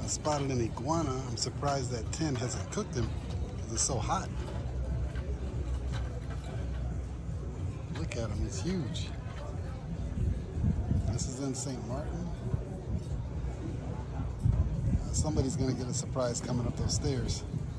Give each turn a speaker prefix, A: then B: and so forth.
A: spotted an iguana. I'm surprised that 10 hasn't cooked him because it's so hot. Look at him, he's huge. This is in St. Martin. Somebody's gonna get a surprise coming up those stairs.